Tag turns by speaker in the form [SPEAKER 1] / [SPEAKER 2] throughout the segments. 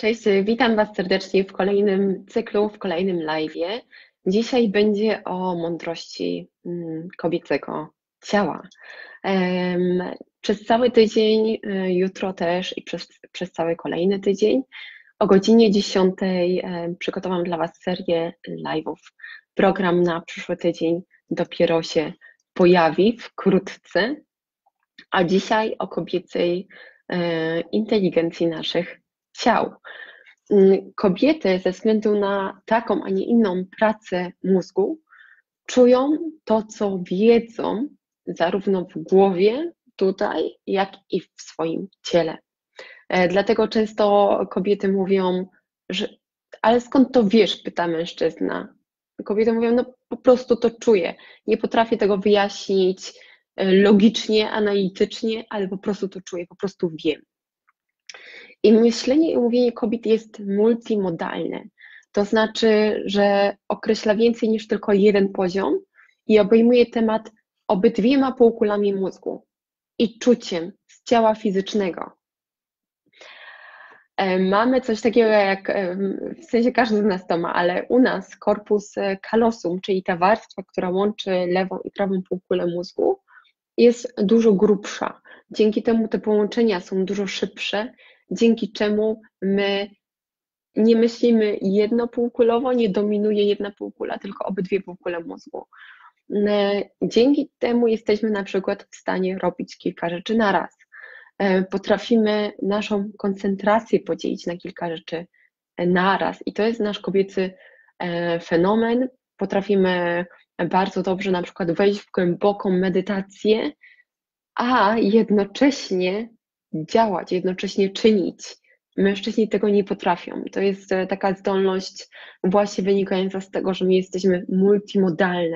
[SPEAKER 1] Cześć, witam Was serdecznie w kolejnym cyklu, w kolejnym live'ie. Dzisiaj będzie o mądrości kobiecego ciała. Przez cały tydzień, jutro też i przez cały kolejny tydzień o godzinie 10 przygotowałam dla Was serię live'ów. Program na przyszły tydzień dopiero się pojawi wkrótce, a dzisiaj o kobiecej inteligencji naszych ciał. Kobiety ze względu na taką, a nie inną pracę mózgu czują to, co wiedzą, zarówno w głowie tutaj, jak i w swoim ciele. Dlatego często kobiety mówią, że ale skąd to wiesz, pyta mężczyzna. Kobiety mówią, no po prostu to czuję. Nie potrafię tego wyjaśnić logicznie, analitycznie, ale po prostu to czuję, po prostu wiem. I myślenie i mówienie kobiet jest multimodalne. To znaczy, że określa więcej niż tylko jeden poziom i obejmuje temat obydwiema półkulami mózgu i czuciem z ciała fizycznego. Mamy coś takiego jak, w sensie każdy z nas to ma, ale u nas korpus callosum, czyli ta warstwa, która łączy lewą i prawą półkulę mózgu, jest dużo grubsza. Dzięki temu te połączenia są dużo szybsze, dzięki czemu my nie myślimy jednopółkulowo, nie dominuje jedna półkula, tylko obydwie półkule mózgu. Dzięki temu jesteśmy na przykład w stanie robić kilka rzeczy na raz. Potrafimy naszą koncentrację podzielić na kilka rzeczy naraz i to jest nasz kobiecy fenomen. Potrafimy bardzo dobrze na przykład wejść w głęboką medytację, a jednocześnie działać, jednocześnie czynić. Mężczyźni tego nie potrafią. To jest taka zdolność właśnie wynikająca z tego, że my jesteśmy multimodalne.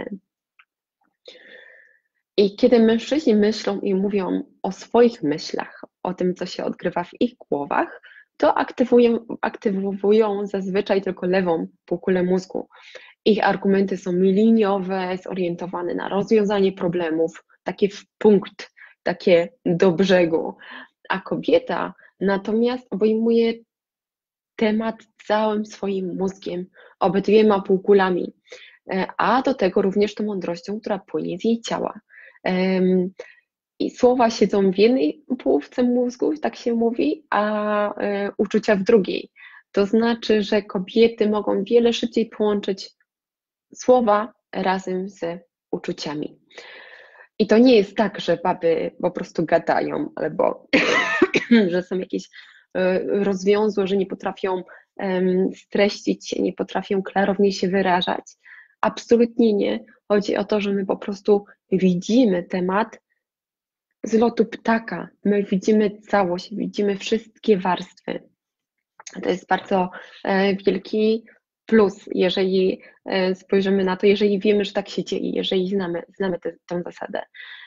[SPEAKER 1] I kiedy mężczyźni myślą i mówią o swoich myślach, o tym, co się odgrywa w ich głowach, to aktywują zazwyczaj tylko lewą półkulę mózgu. Ich argumenty są liniowe, zorientowane na rozwiązanie problemów, takie w punkt, takie do brzegu. A kobieta natomiast obejmuje temat całym swoim mózgiem, obydwiema półkulami, a do tego również tą mądrością, która płynie z jej ciała. I słowa siedzą w jednej połówce mózgu, tak się mówi, a uczucia w drugiej. To znaczy, że kobiety mogą wiele szybciej połączyć słowa razem z uczuciami. I to nie jest tak, że baby po prostu gadają, albo że są jakieś rozwiązłe, że nie potrafią streścić się, nie potrafią klarownie się wyrażać. Absolutnie nie. Chodzi o to, że my po prostu widzimy temat z lotu ptaka. My widzimy całość, widzimy wszystkie warstwy. To jest bardzo wielki plus, jeżeli spojrzymy na to, jeżeli wiemy, że tak się dzieje, jeżeli znamy tę zasadę.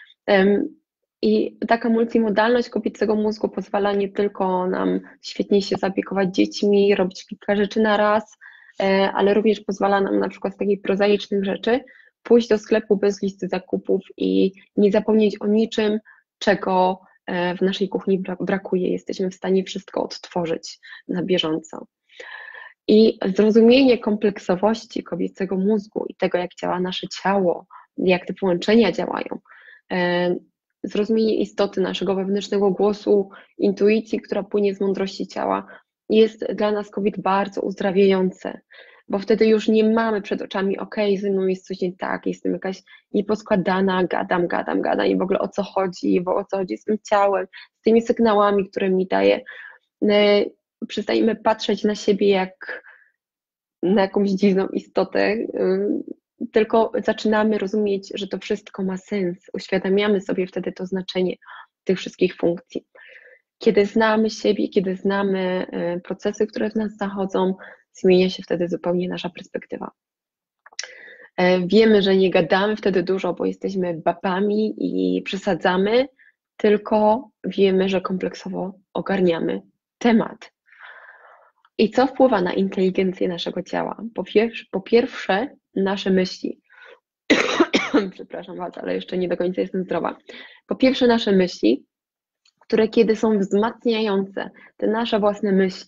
[SPEAKER 1] I taka multimodalność kobiecego mózgu pozwala nie tylko nam świetnie się zaopiekować dziećmi, robić kilka rzeczy na raz, ale również pozwala nam na przykład z takich prozaicznych rzeczy pójść do sklepu bez listy zakupów i nie zapomnieć o niczym, czego w naszej kuchni brakuje. Jesteśmy w stanie wszystko odtworzyć na bieżąco. I zrozumienie kompleksowości kobiecego mózgu i tego, jak działa nasze ciało, jak te połączenia działają, zrozumienie istoty naszego wewnętrznego głosu, intuicji, która płynie z mądrości ciała, jest dla nas kobiet bardzo uzdrawiające, bo wtedy już nie mamy przed oczami, ze mną jest coś nie tak, jestem jakaś nieposkładana, gadam i w ogóle o co chodzi, z tym ciałem, z tymi sygnałami, które mi daje. Przestajemy patrzeć na siebie jak na jakąś dziwną istotę, tylko zaczynamy rozumieć, że to wszystko ma sens. Uświadamiamy sobie wtedy to znaczenie tych wszystkich funkcji. Kiedy znamy siebie, kiedy znamy procesy, które w nas zachodzą, zmienia się wtedy zupełnie nasza perspektywa. Wiemy, że nie gadamy wtedy dużo, bo jesteśmy babami i przesadzamy, tylko wiemy, że kompleksowo ogarniamy temat. I co wpływa na inteligencję naszego ciała? Po pierwsze, nasze myśli. Przepraszam Was, ale jeszcze nie do końca jestem zdrowa. Po pierwsze, nasze myśli, które kiedy są wzmacniające, te nasze własne myśli,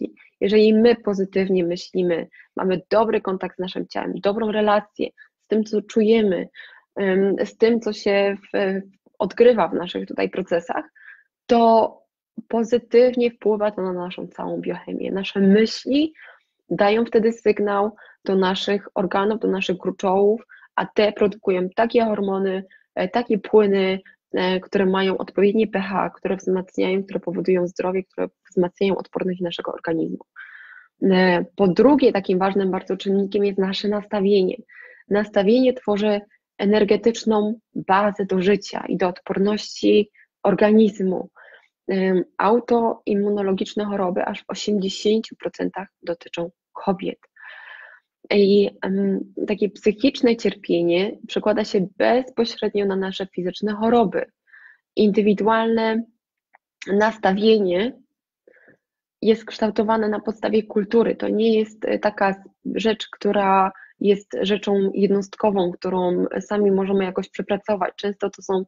[SPEAKER 1] Jeżeli my pozytywnie myślimy, mamy dobry kontakt z naszym ciałem, dobrą relację z tym, co czujemy, z tym, co się odgrywa w naszych tutaj procesach, to pozytywnie wpływa to na naszą całą biochemię. Nasze myśli dają wtedy sygnał do naszych organów, do naszych gruczołów, a te produkują takie hormony, takie płyny, które mają odpowiednie pH, które wzmacniają, które powodują zdrowie, które wzmacniają odporność naszego organizmu. Po drugie, takim ważnym bardzo czynnikiem jest nasze nastawienie. Nastawienie tworzy energetyczną bazę do życia i do odporności organizmu. Autoimmunologiczne choroby aż w 80% dotyczą kobiet. I takie psychiczne cierpienie przekłada się bezpośrednio na nasze fizyczne choroby. Indywidualne nastawienie jest kształtowane na podstawie kultury. To nie jest taka rzecz, która jest rzeczą jednostkową, którą sami możemy jakoś przepracować. Często to są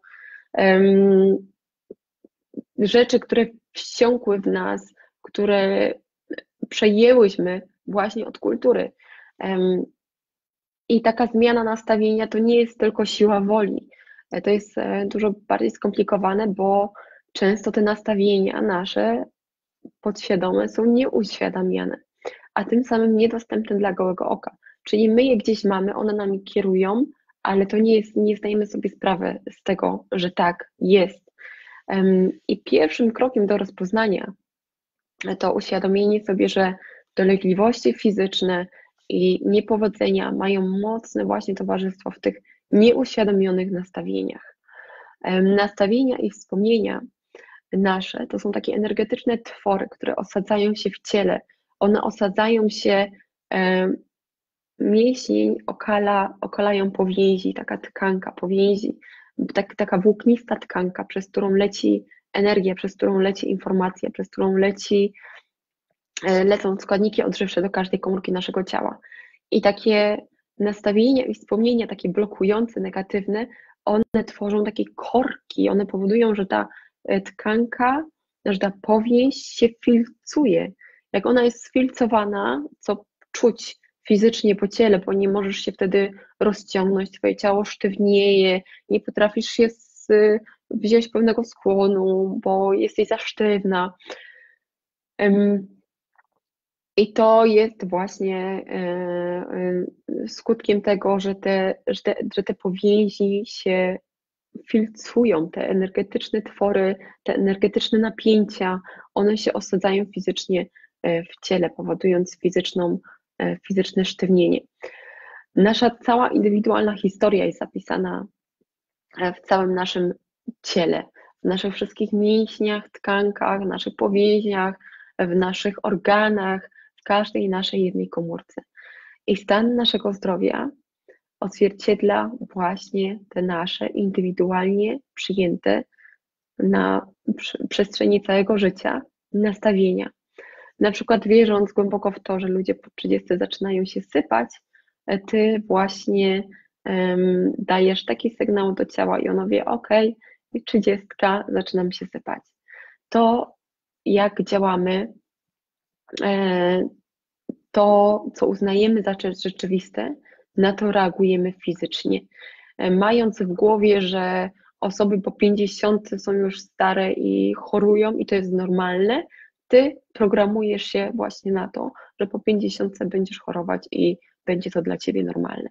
[SPEAKER 1] rzeczy, które wsiąkły w nas, które przejęłyśmy właśnie od kultury. I taka zmiana nastawienia to nie jest tylko siła woli. To jest dużo bardziej skomplikowane, bo często te nastawienia nasze podświadome są nieuświadamiane, a tym samym niedostępne dla gołego oka. Czyli my je gdzieś mamy, one nami kierują, ale to nie zdajemy sobie sprawy z tego, że tak jest. I pierwszym krokiem do rozpoznania to uświadomienie sobie, że dolegliwości fizyczne i niepowodzenia mają mocne właśnie towarzystwo w tych nieuświadomionych nastawieniach. Nastawienia i wspomnienia nasze to są takie energetyczne twory, które osadzają się w ciele. One osadzają się, mięsień okalają powięzi, taka tkanka powięzi, taka włóknista tkanka, przez którą leci energia, przez którą leci informacja, przez którą lecą składniki odżywcze do każdej komórki naszego ciała. I takie nastawienia i wspomnienia, takie blokujące, negatywne, one tworzą takie korki, one powodują, że ta tkanka, że ta powięź się filcuje. Jak ona jest sfilcowana, co czuć fizycznie po ciele, bo nie możesz się wtedy rozciągnąć, twoje ciało sztywnieje, nie potrafisz się wziąć pewnego skłonu, bo jesteś za sztywna. I to jest właśnie skutkiem tego, że te powięzi się filcują, te energetyczne twory, te energetyczne napięcia, one się osadzają fizycznie w ciele, powodując fizyczne sztywnienie. Nasza cała indywidualna historia jest zapisana w całym naszym ciele, w naszych wszystkich mięśniach, tkankach, w naszych powięziach, w naszych organach, w każdej naszej jednej komórce. I stan naszego zdrowia odzwierciedla właśnie te nasze indywidualnie przyjęte na przestrzeni całego życia nastawienia. Na przykład wierząc głęboko w to, że ludzie po 30 zaczynają się sypać, ty właśnie dajesz taki sygnał do ciała i ono wie, ok, 30, zaczynam się sypać. To jak działamy, to co uznajemy za rzeczywiste, na to reagujemy fizycznie. Mając w głowie, że osoby po 50 są już stare i chorują i to jest normalne, ty programujesz się właśnie na to, że po 50 będziesz chorować i będzie to dla ciebie normalne.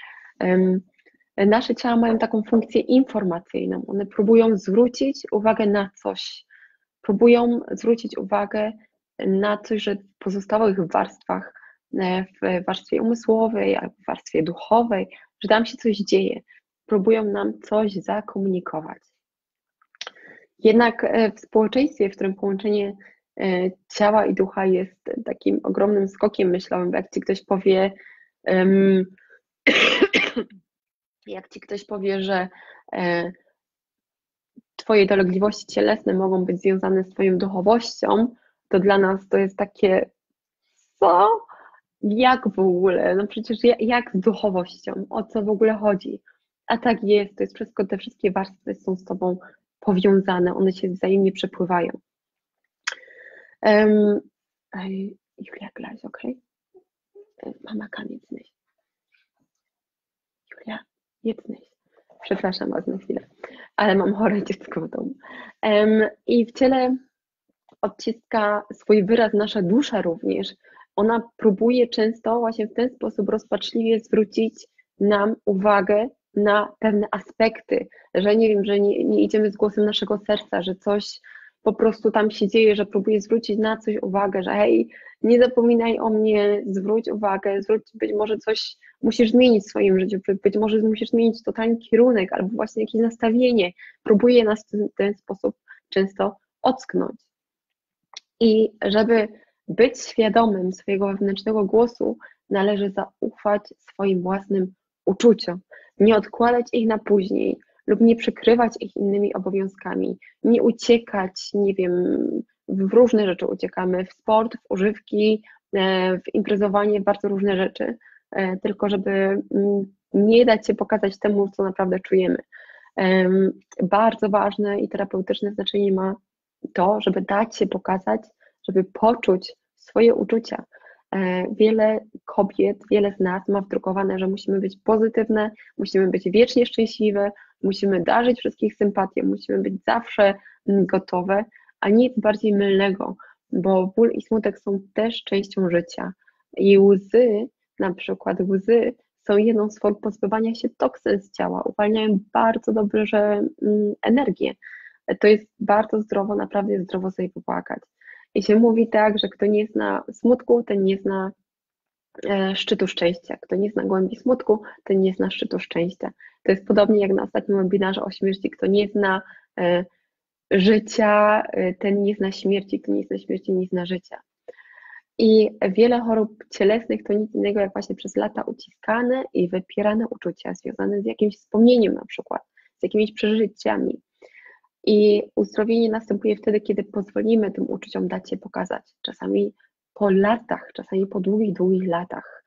[SPEAKER 1] Nasze ciała mają taką funkcję informacyjną. One próbują zwrócić uwagę na coś. Próbują zwrócić uwagę na coś, że w pozostałych warstwach, w warstwie umysłowej, w warstwie duchowej, że tam się coś dzieje. Próbują nam coś zakomunikować. Jednak w społeczeństwie, w którym połączenie ciała i ducha jest takim ogromnym skokiem myślowym, bo jak ci ktoś powie, że twoje dolegliwości cielesne mogą być związane z twoją duchowością, to dla nas to jest takie, co? Jak w ogóle? No przecież jak z duchowością? O co w ogóle chodzi? A tak jest, to jest wszystko, te wszystkie warstwy są z sobą powiązane, one się wzajemnie przepływają. Julia, gleich, okay? Mama kann jetzt nicht. Julia, jetzt nicht. Przepraszam was na chwilę, ale mam chore dziecko w domu. I w ciele odciska swój wyraz nasza dusza również. Ona próbuje często właśnie w ten sposób rozpaczliwie zwrócić nam uwagę na pewne aspekty, że nie wiem, że nie idziemy z głosem naszego serca, że coś po prostu tam się dzieje, że próbuje zwrócić na coś uwagę, że hej, nie zapominaj o mnie, zwróć uwagę, być może coś musisz zmienić w swoim życiu, być może musisz zmienić totalny kierunek albo właśnie jakieś nastawienie. Próbuje nas w ten sposób często ocknąć. I żeby być świadomym swojego wewnętrznego głosu, należy zaufać swoim własnym uczuciom, nie odkładać ich na później lub nie przykrywać ich innymi obowiązkami, nie uciekać, nie wiem, w różne rzeczy uciekamy, w sport, w używki, w imprezowanie, w bardzo różne rzeczy, tylko żeby nie dać się pokazać temu, co naprawdę czujemy. Bardzo ważne i terapeutyczne znaczenie ma to, żeby dać się pokazać, żeby poczuć swoje uczucia. Wiele kobiet, wiele z nas ma wdrukowane, że musimy być pozytywne, musimy być wiecznie szczęśliwe, musimy darzyć wszystkich sympatią, musimy być zawsze gotowe, a nic bardziej mylnego, bo ból i smutek są też częścią życia. I łzy, na przykład łzy, są jedną z form pozbywania się toksyn z ciała, uwalniają bardzo dobrze energię. To jest bardzo zdrowo, naprawdę zdrowo sobie popłakać. I się mówi tak, że kto nie zna smutku, ten nie zna szczytu szczęścia. Kto nie zna głębi smutku, ten nie zna szczytu szczęścia. To jest podobnie jak na ostatnim webinarze o śmierci. Kto nie zna życia, ten nie zna śmierci. Kto nie zna śmierci, nie zna życia. I wiele chorób cielesnych to nic innego jak właśnie przez lata uciskane i wypierane uczucia związane z jakimś wspomnieniem na przykład, z jakimiś przeżyciami. I uzdrowienie następuje wtedy, kiedy pozwolimy tym uczuciom dać się pokazać. Czasami po latach, czasami po długich, długich latach.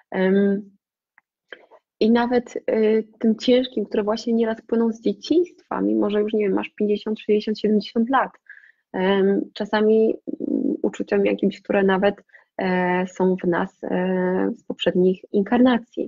[SPEAKER 1] I nawet tym ciężkim, które właśnie nieraz płyną z dzieciństwa, mimo że już nie wiem, masz 50, 60, 70 lat. Czasami uczuciom jakimś, które nawet są w nas z poprzednich inkarnacji.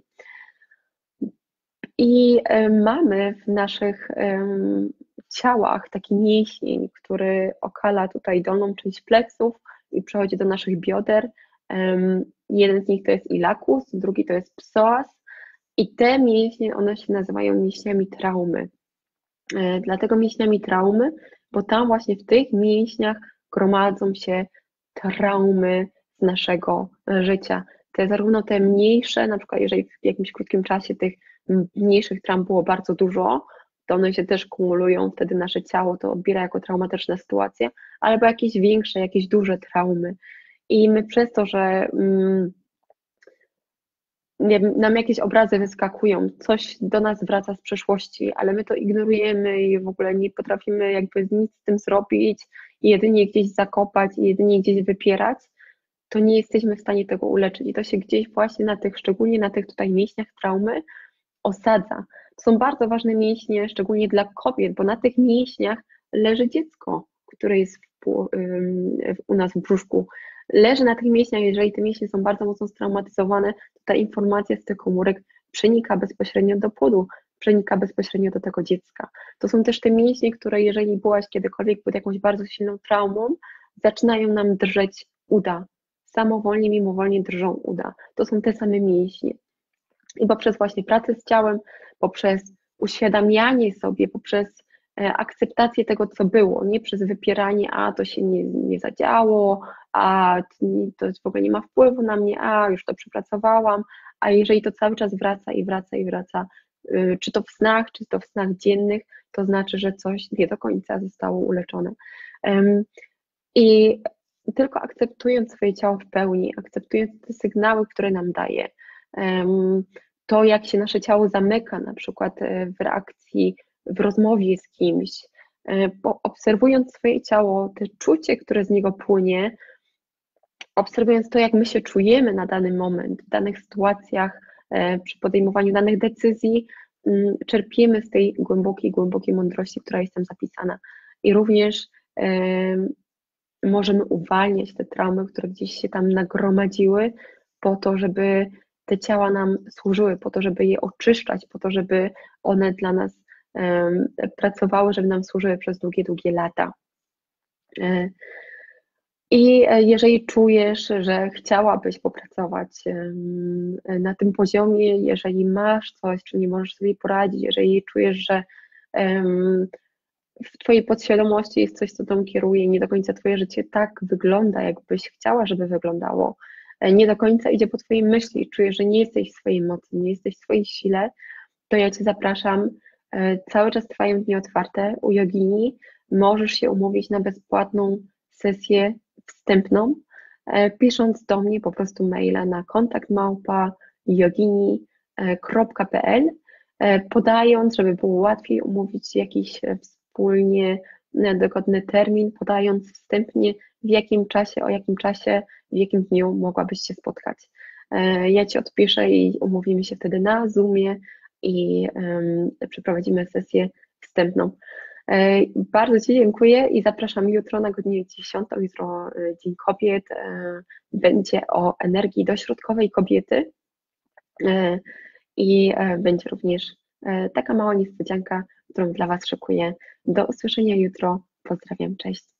[SPEAKER 1] I mamy w naszych ciałach taki mięsień, który okala tutaj dolną część pleców i przechodzi do naszych bioder. Jeden z nich to jest iliacus, drugi to jest psoas i te mięśnie, one się nazywają mięśniami traumy. Dlatego mięśniami traumy, bo tam właśnie w tych mięśniach gromadzą się traumy z naszego życia. Zarówno te mniejsze, na przykład jeżeli w jakimś krótkim czasie tych mniejszych traum było bardzo dużo, to one się też kumulują, wtedy nasze ciało to odbiera jako traumatyczne sytuacje, albo jakieś większe, jakieś duże traumy. I my przez to, że nam jakieś obrazy wyskakują, coś do nas wraca z przeszłości, ale my to ignorujemy i w ogóle nie potrafimy jakby nic z tym zrobić i jedynie gdzieś zakopać i jedynie gdzieś wypierać, to nie jesteśmy w stanie tego uleczyć i to się gdzieś właśnie na tych, szczególnie na tych tutaj mięśniach traumy osadza. To są bardzo ważne mięśnie, szczególnie dla kobiet, bo na tych mięśniach leży dziecko, które jest u nas w brzuszku. Leży na tych mięśniach, jeżeli te mięśnie są bardzo mocno straumatyzowane, to ta informacja z tych komórek przenika bezpośrednio do płodu, przenika bezpośrednio do tego dziecka. To są też te mięśnie, które jeżeli byłaś kiedykolwiek pod jakąś bardzo silną traumą, zaczynają nam drżeć uda. Samowolnie, mimowolnie drżą uda. To są te same mięśnie. I poprzez właśnie pracę z ciałem, poprzez uświadamianie sobie, poprzez akceptację tego, co było, nie przez wypieranie, a to się nie zadziało, a to w ogóle nie ma wpływu na mnie, a już to przepracowałam, a jeżeli to cały czas wraca i wraca i wraca, czy to w snach, czy to w snach dziennych, to znaczy, że coś nie do końca zostało uleczone. I tylko akceptując swoje ciało w pełni, akceptując te sygnały, które nam daje, to jak się nasze ciało zamyka, na przykład w reakcji, w rozmowie z kimś, obserwując swoje ciało, te czucie, które z niego płynie, obserwując to, jak my się czujemy na dany moment, w danych sytuacjach, przy podejmowaniu danych decyzji, czerpiemy z tej głębokiej, głębokiej mądrości, która jest tam zapisana. I również możemy uwalniać te traumy, które gdzieś się tam nagromadziły, po to, żeby te ciała nam służyły, po to, żeby je oczyszczać, po to, żeby one dla nas pracowały, żeby nam służyły przez długie, długie lata. I jeżeli czujesz, że chciałabyś popracować na tym poziomie, jeżeli masz coś, czy nie możesz sobie poradzić, jeżeli czujesz, że w Twojej podświadomości jest coś, co tą kieruje i nie do końca Twoje życie tak wygląda, jakbyś chciała, żeby wyglądało, nie do końca idzie po Twojej myśli i czujesz, że nie jesteś w swojej mocy, nie jesteś w swojej sile, to ja Cię zapraszam. Cały czas trwają dni otwarte u jogini. Możesz się umówić na bezpłatną sesję wstępną, pisząc do mnie po prostu maila na kontakt@yogini.pl, podając, żeby było łatwiej umówić jakiś wspólnie dogodny termin, podając wstępnie w jakim czasie, o jakim czasie, w jakim dniu mogłabyś się spotkać. Ja Ci odpiszę i umówimy się wtedy na Zoomie i przeprowadzimy sesję wstępną. Bardzo Ci dziękuję i zapraszam jutro na godzinę 10. Jutro Dzień Kobiet. Będzie o energii dośrodkowej kobiety i będzie również taka mała niespodzianka, którą dla Was szykuję. Do usłyszenia jutro. Pozdrawiam, cześć.